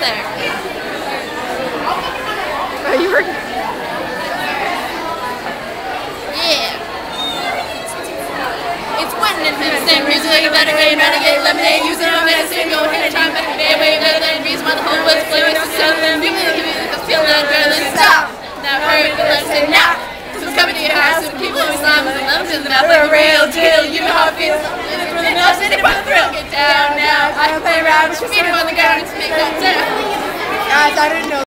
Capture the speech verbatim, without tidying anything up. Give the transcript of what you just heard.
there. Oh, you were... Yeah. It's one and the same reason like a better game, better get lemonade, using a medicine, go ahead and try and make a bad way, better than reason why the whole was playing with yourself and people just feel that girl and stop. Now hurry, but let's say now. This was coming to your house and people always slime and love is about the real deal. You know how it feels. In the thrill, now sitting for the thrill. Get down now. I don't play around. It's for me to on the ground. It's me. Guys, I didn't know.